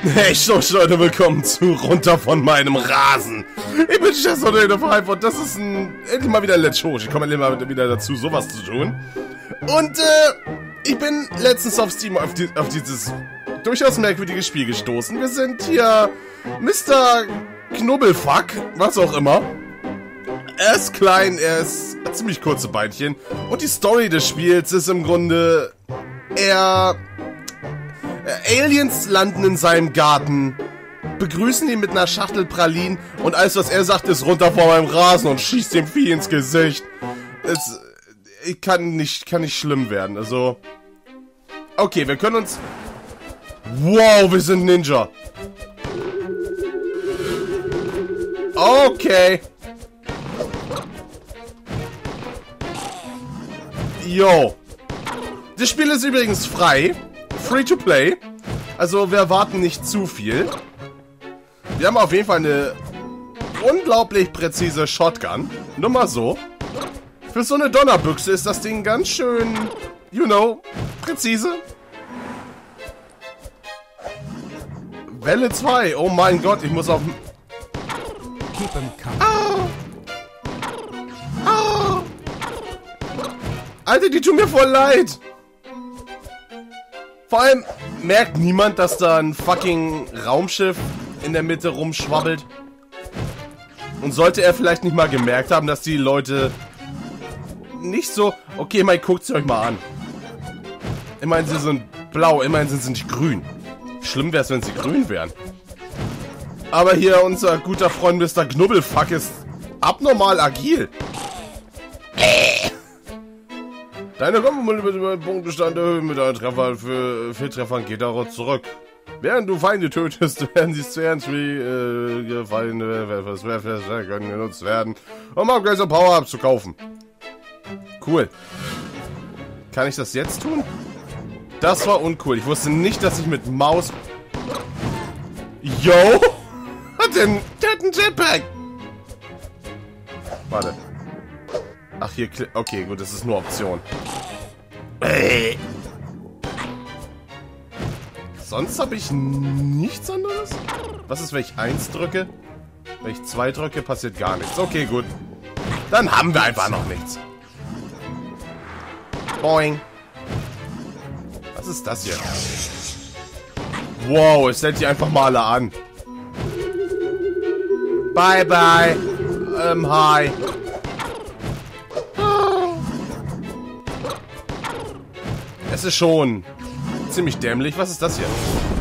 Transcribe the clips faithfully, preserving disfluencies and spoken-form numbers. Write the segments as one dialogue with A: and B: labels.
A: Hey, so Leute, willkommen zu Runter von meinem Rasen. Ich bin Chessonade of Hype und das ist ein, endlich mal wieder ein Let's Show. Ich komme endlich mal wieder dazu, sowas zu tun. Und, äh, ich bin letztens auf Steam auf, die, auf dieses durchaus merkwürdige Spiel gestoßen. Wir sind hier Mister Knubbelfuck, was auch immer. Er ist klein, er ist hat ziemlich kurze Beinchen. Und die Story des Spiels ist im Grunde, er... Aliens landen in seinem Garten, begrüßen ihn mit einer Schachtel Pralinen und alles, was er sagt, ist runter vor meinem Rasen und schießt dem Vieh ins Gesicht. Es kann nicht, kann nicht schlimm werden, also... Okay, wir können uns... Wow, wir sind Ninja. Okay. Yo. Das Spiel ist übrigens frei. Free to play. Also wir erwarten nicht zu viel. Wir haben auf jeden Fall eine unglaublich präzise Shotgun. Nur mal so. Für so eine Donnerbüchse ist das Ding ganz schön, you know, präzise. Welle zwei. Oh mein Gott, ich muss auf...
B: Keep him coming.
A: Au! Au! Alter, die tun mir voll leid. Vor allem merkt niemand, dass da ein fucking Raumschiff in der Mitte rumschwabbelt. Und sollte er vielleicht nicht mal gemerkt haben, dass die Leute nicht so... Okay, mal guckt sie euch mal an. Immerhin sie sind blau, immerhin sind sie nicht grün. Schlimm wäre es, wenn sie grün wären. Aber hier unser guter Freund Mister Knubbelfuck ist abnormal agil. Deine Punktestand erhöhen mit einem Treffer für vier Treffern geht darauf zurück. Während du Feinde tötest, werden sie zu ernst wie äh, Feinde können genutzt werden, um Upgrades und Power-Ups zu kaufen. Cool. Kann ich das jetzt tun? Das war uncool. Ich wusste nicht, dass ich mit Maus... Yo! Hat den... Der hat einen Jetpack! Warte. Ach, hier... Okay, gut, das ist nur Option. Äh. Sonst habe ich nichts anderes? Was ist, wenn ich eins drücke? Wenn ich zwei drücke, passiert gar nichts. Okay, gut. Dann haben wir einfach noch nichts. Boing. Was ist das hier? Wow, es stellt die einfach mal alle an. Bye, bye. Ähm, hi. Es ist schon ziemlich dämlich. Was ist das hier?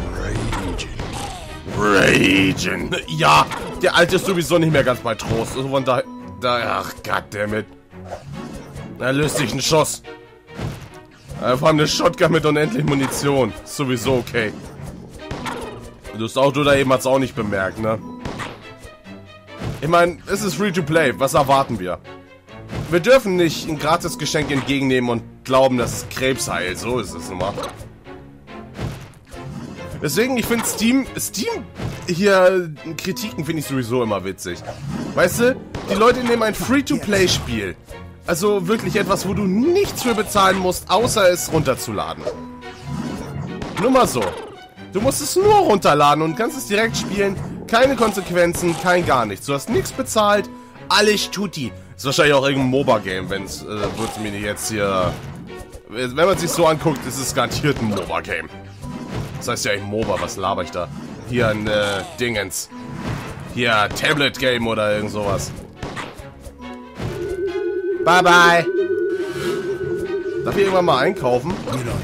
A: Ragen. Ragen. Ja, der Alte ist sowieso nicht mehr ganz bei Trost. Also von da, da, ach, goddammit. Da löst sich ein Schuss. Einfach eine Shotgun mit unendlich Munition. Ist sowieso okay. Das Auto da eben hat es auch nicht bemerkt, ne? Ich meine, es ist free to play. Was erwarten wir? Wir dürfen nicht ein gratis Geschenk entgegennehmen und glauben, dass es Krebs heilt. So ist es nun mal. Deswegen, ich finde Steam... Steam... Hier... Kritiken finde ich sowieso immer witzig. Weißt du? Die Leute nehmen ein Free-to-Play-Spiel. Also wirklich etwas, wo du nichts für bezahlen musst, außer es runterzuladen. Nur mal so. Du musst es nur runterladen und kannst es direkt spielen. Keine Konsequenzen, kein gar nichts. Du hast nichts bezahlt. Alles tutti. Ist wahrscheinlich auch irgendein MOBA-Game, wenn es, äh, wird mir jetzt hier... Wenn man sich so anguckt, ist es garantiert ein MOBA-Game. Das heißt ja eigentlich MOBA, was laber ich da? Hier ein, äh, Dingens. Hier, Tablet-Game oder irgend sowas. Bye, bye. Darf ich irgendwann mal einkaufen?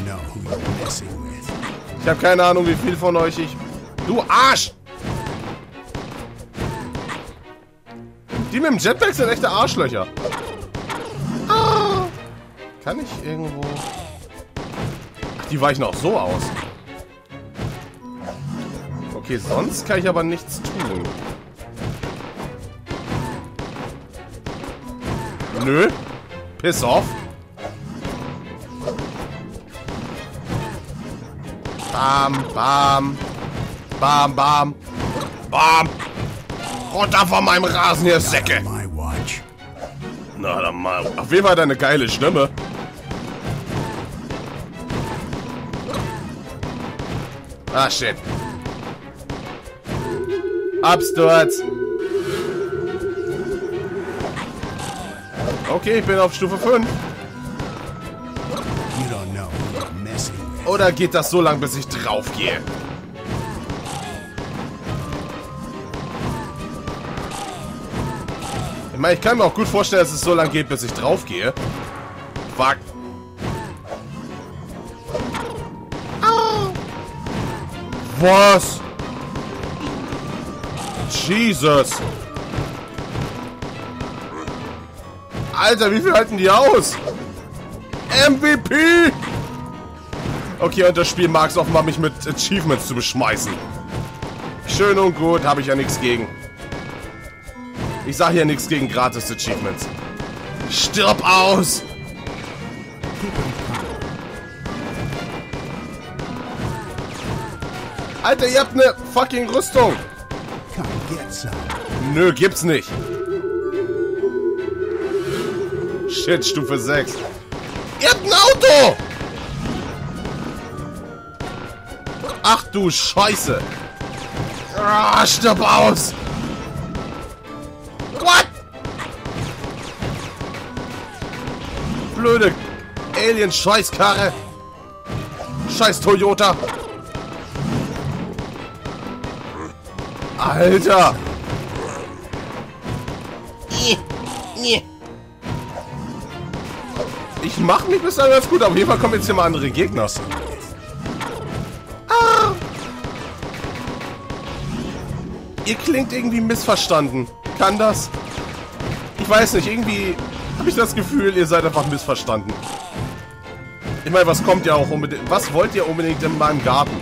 A: Ich habe keine Ahnung, wie viel von euch ich... Du Arsch! Die mit dem Jetpack sind echte Arschlöcher. Ah. Kann ich irgendwo... Ach, die weichen auch so aus. Okay, sonst kann ich aber nichts tun. Nö. Piss off. Bam, bam. Bam, bam. Bam. Runter von meinem Rasen, hier Säcke. Na, dann mal. Auf jeden Fall hat er eine geile Stimme. Ah, shit. Absturz. Okay, ich bin auf Stufe fünf. Oder geht das so lang, bis ich drauf gehe? Ich meine, ich kann mir auch gut vorstellen, dass es so lang geht, bis ich drauf gehe. Fuck. Was? Jesus. Alter, wie viel halten die aus? M V P! Okay, und das Spiel mag es offenbar, mich mit Achievements zu beschmeißen. Schön und gut, habe ich ja nichts gegen. Ich sage ja nichts gegen gratis Achievements. Stirb aus! Alter, ihr habt eine fucking Rüstung. Nö, gibt's nicht. Shit, Stufe sechs. Ihr habt ein Auto! Ach du Scheiße. Ah, stirb aus! What? Blöde Alien-Scheißkarre. Scheiß Toyota. Alter! Ich mach mich bisher ganz gut, auf jeden Fall kommen jetzt hier mal andere Gegner. Ah. Ihr klingt irgendwie missverstanden. Kann das? Ich weiß nicht, irgendwie habe ich das Gefühl, ihr seid einfach missverstanden. Ich meine, was kommt ja auch unbedingt... Was wollt ihr unbedingt in meinem Garten?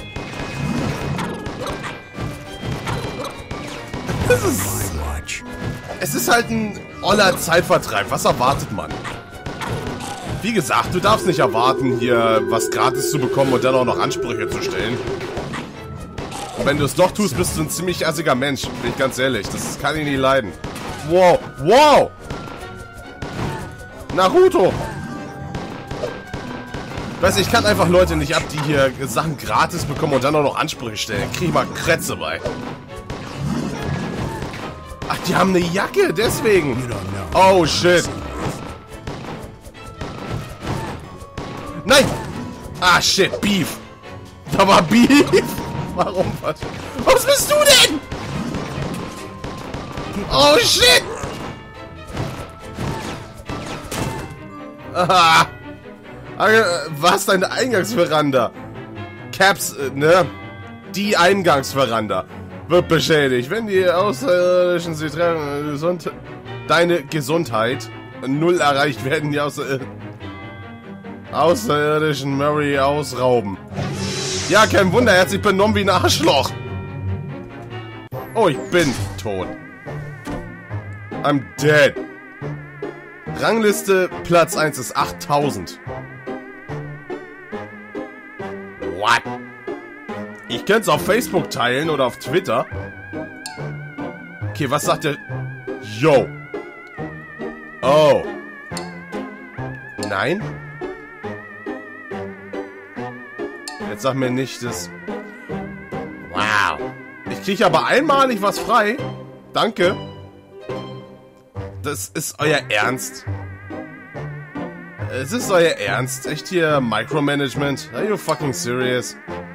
A: Das ist... Es ist halt ein oller Zeitvertreib. Was erwartet man? Wie gesagt, du darfst nicht erwarten, hier was gratis zu bekommen und dann auch noch Ansprüche zu stellen. Und wenn du es doch tust, bist du ein ziemlich assiger Mensch. Bin ich ganz ehrlich. Das kann ich nie leiden. Wow. Wow. Naruto. Weißt du, ich kann einfach Leute nicht ab, die hier Sachen gratis bekommen und dann auch noch Ansprüche stellen. Krieg ich mal Krätze bei. Ach, die haben eine Jacke, deswegen. Oh, shit. Nein! Ah, shit, Beef. Da war Beef. Warum? Was? Was bist du denn? Oh, shit. Aha. Was? Deine Eingangsveranda? Caps, ne? Die Eingangsveranda wird beschädigt. Wenn die Außerirdischen sie treffen, gesund deine Gesundheit null erreicht werden, die Außer Außerirdischen Mary ausrauben. Ja, kein Wunder, er hat sich benommen wie ein Arschloch. Oh, ich bin tot. I'm dead. Rangliste Platz eins ist achttausend. What? Ich könnte es auf Facebook teilen oder auf Twitter. Okay, was sagt der... Yo. Oh. Nein? Jetzt sag mir nicht, das... Wow. Ich kriege aber einmalig was frei. Danke. Das ist euer Ernst. Es ist euer Ernst. Echt hier Micromanagement? Are you fucking serious?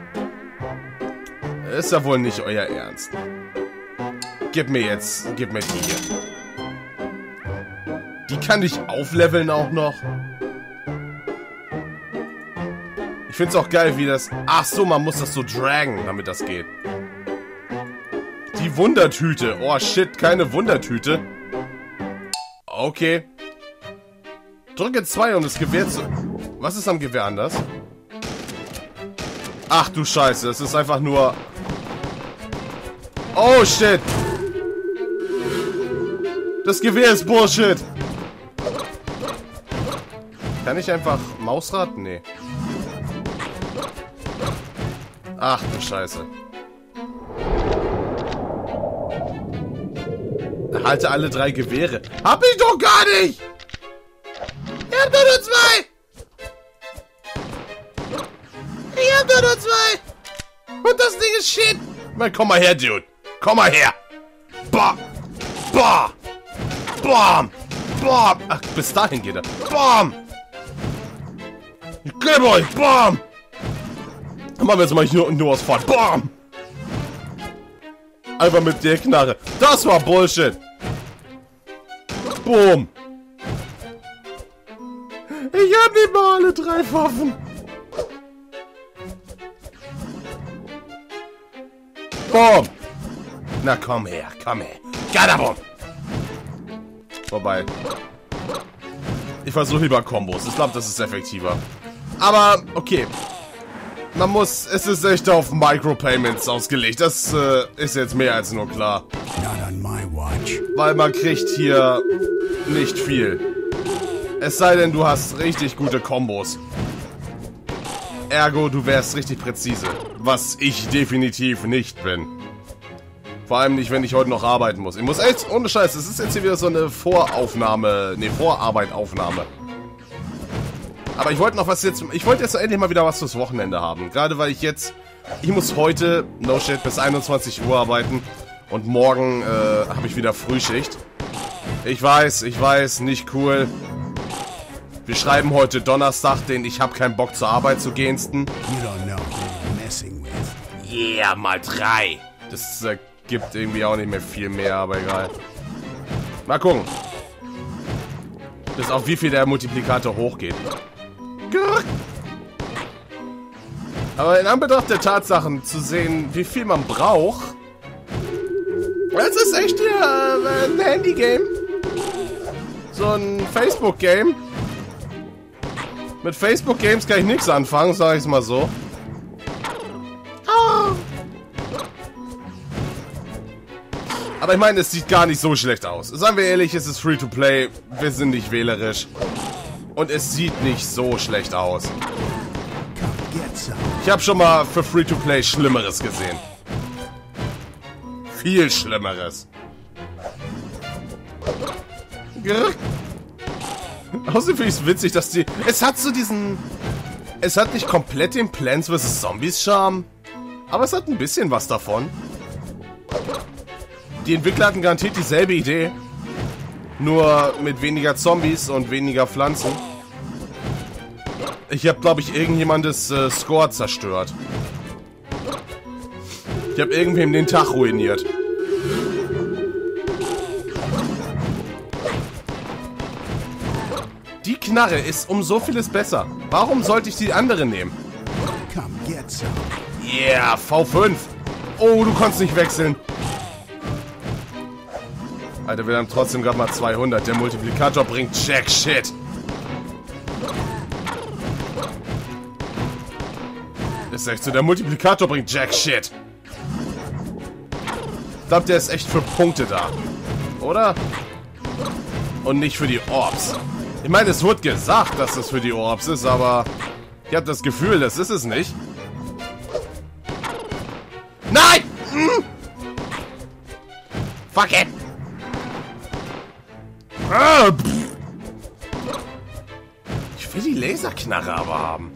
A: Ist ja wohl nicht euer Ernst. Gib mir jetzt, gib mir die hier. Die kann ich aufleveln auch noch. Ich find's auch geil, wie das... Ach so, man muss das so dragen, damit das geht. Die Wundertüte. Oh shit, keine Wundertüte. Okay. Drücke zwei, um das Gewehr zu... Was ist am Gewehr anders? Ach du Scheiße, es ist einfach nur... Oh shit. Das Gewehr ist Bullshit. Kann ich einfach Mausrad? Nee. Ach du Scheiße. Halte alle drei Gewehre. Hab ich doch gar nicht! Ich hab nur, nur zwei! Ich hab nur, nur zwei! Und das Ding ist shit! Man, komm mal her, Dude. Komm mal her! Bam! Bam! Bam! Bam! Ach, bis dahin geht er. Bam! Gib euch! Bam! Dann machen wir jetzt mal nur, nur aus Fahrt. Bam! Einfach mit der Knarre. Das war Bullshit. Boom. Ich hab nicht mal alle drei Waffen. Boom. Na komm her, komm her. Gadabum. Vorbei. Ich versuche lieber Kombos. Ich glaube, das ist effektiver. Aber, okay. Man muss, es ist echt auf Micropayments ausgelegt. Das äh, ist jetzt mehr als nur klar.
B: Not on my watch.
A: Weil man kriegt hier nicht viel. Es sei denn, du hast richtig gute Kombos. Ergo, du wärst richtig präzise. Was ich definitiv nicht bin. Vor allem nicht, wenn ich heute noch arbeiten muss. Ich muss echt, ohne Scheiß, es ist jetzt hier wieder so eine Voraufnahme, ne, Vorarbeitaufnahme. Aber ich wollte noch was jetzt, ich wollte jetzt endlich mal wieder was fürs Wochenende haben. Gerade weil ich jetzt, ich muss heute, no shit, bis einundzwanzig Uhr arbeiten. Und morgen äh, habe ich wieder Frühschicht. Ich weiß, ich weiß, nicht cool. Wir schreiben heute Donnerstag, den ich habe keinen Bock zur Arbeit zu gehensten.
B: You don't know who you're messing with.
A: Yeah, mal drei. Das äh, gibt irgendwie auch nicht mehr viel mehr, aber egal. Mal gucken. Bis auf wie viel der Multiplikator hochgeht. Aber in Anbetracht der Tatsachen zu sehen, wie viel man braucht. Das ist echt hier äh, ein Handy-Game. So ein Facebook-Game. Mit Facebook-Games kann ich nichts anfangen, sag ich's mal so. Aber ich meine, es sieht gar nicht so schlecht aus. Seien wir ehrlich, es ist Free-to-Play. Wir sind nicht wählerisch. Und es sieht nicht so schlecht aus. Ich habe schon mal für Free-to-Play Schlimmeres gesehen. Viel Schlimmeres. Außerdem finde ich es witzig, dass die... Es hat so diesen... Es hat nicht komplett den Plants versus. Zombies Charme. Aber es hat ein bisschen was davon. Die Entwickler hatten garantiert dieselbe Idee. Nur mit weniger Zombies und weniger Pflanzen. Ich habe, glaube ich, irgendjemandes äh, Score zerstört. Ich habe irgendwem den Tag ruiniert. Die Knarre ist um so vieles besser. Warum sollte ich die andere nehmen?
B: Come get some.
A: Yeah, V fünf. Oh, du konntest nicht wechseln. Alter, wir haben trotzdem gerade mal zweihundert. Der Multiplikator bringt Jack Shit. Ist echt so, der Multiplikator bringt Jack Shit. Ich glaube, der ist echt für Punkte da. Oder? Und nicht für die Orbs. Ich meine, es wurde gesagt, dass das für die Orbs ist, aber ich habe das Gefühl, das ist es nicht. Nein! Hm. Fuck it! Ah, ich will die Laserknarre aber haben.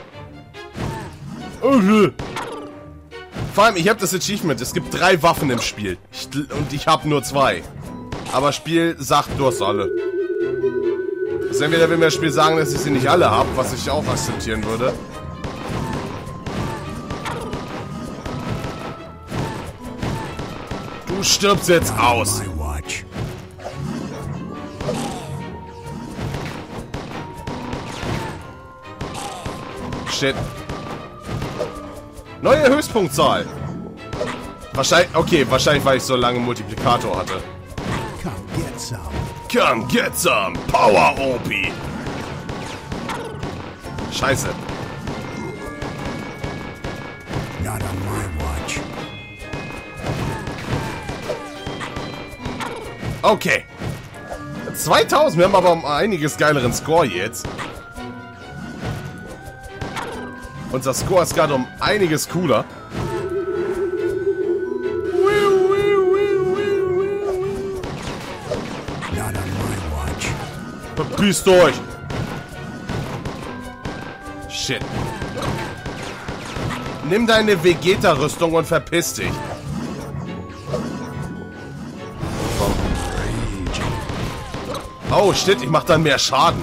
A: Okay. Vor allem, ich habe das Achievement. Es gibt drei Waffen im Spiel. Ich, und ich habe nur zwei. Aber Spiel sagt, du hast alle. Also entweder will mir das Spiel sagen, dass ich sie nicht alle habe, was ich auch akzeptieren würde. Du stirbst jetzt aus. Shit. Neue Höchstpunktzahl. Wahrscheinlich, okay, wahrscheinlich, weil ich so lange Multiplikator hatte.
B: Come get some.
A: Come get some Power O P. Scheiße.
B: Not on my watch.
A: Okay. zweitausend, wir haben aber um einiges geileren Score jetzt. Unser Score ist gerade um einiges cooler.
B: Not on my watch.
A: Verpisst euch! Shit. Nimm deine Vegeta-Rüstung und verpiss dich. Oh, shit, ich mach dann mehr Schaden.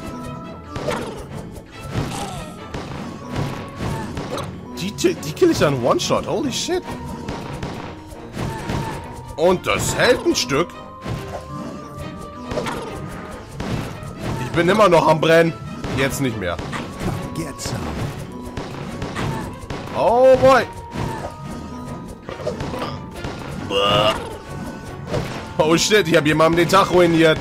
A: Die, die kill ich dann One-Shot. Holy shit. Und das hält ein Stück. Ich bin immer noch am Brennen. Jetzt nicht mehr.
B: Come get some.
A: Oh boy. Oh shit, ich habe jemandem den Tag ruiniert.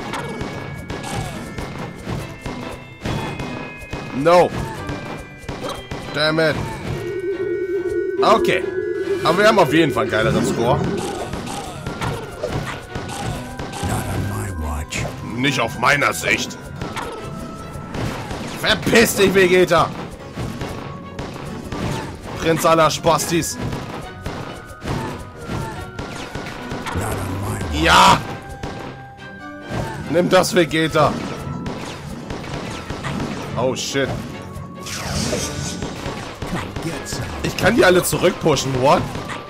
A: No. Damn it. Okay. Aber wir haben auf jeden Fall einen geileren Score.
B: Not on my watch.
A: Nicht auf meiner Sicht. Verpiss dich, Vegeta. Prinz aller Spastis.
B: Not on my watch.
A: Ja. Nimm das, Vegeta. Oh, shit.
B: Come get some.
A: Ich kann die alle zurückpushen, what?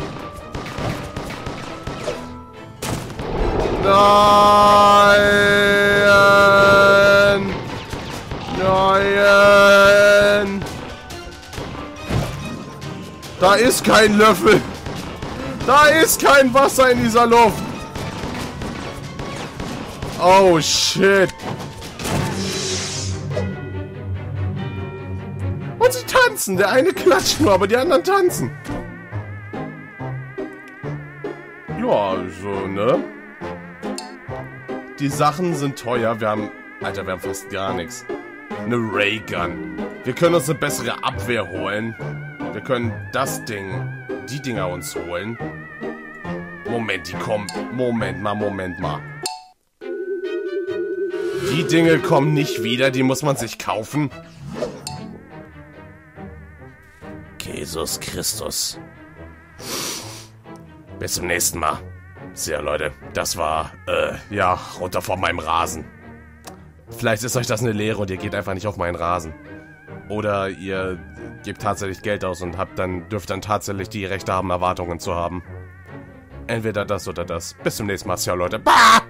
A: Nein! Nein! Da ist kein Löffel! Da ist kein Wasser in dieser Luft! Oh, shit! Und sie tanzen! Der eine klatscht nur, aber die anderen tanzen! Ja, also, ne? Die Sachen sind teuer. Wir haben... Alter, wir haben fast gar nichts. Eine Raygun. Wir können uns eine bessere Abwehr holen. Wir können das Ding... Die Dinger uns holen. Moment, die kommen... Moment mal, Moment mal. Die Dinge kommen nicht wieder. Die muss man sich kaufen. Jesus Christus. Bis zum nächsten Mal. So, Leute, das war, äh, ja, runter von meinem Rasen. Vielleicht ist euch das eine Lehre und ihr geht einfach nicht auf meinen Rasen. Oder ihr gebt tatsächlich Geld aus und habt dann, dürft dann tatsächlich die Rechte haben, Erwartungen zu haben. Entweder das oder das. Bis zum nächsten Mal, ja, Leute. Bah!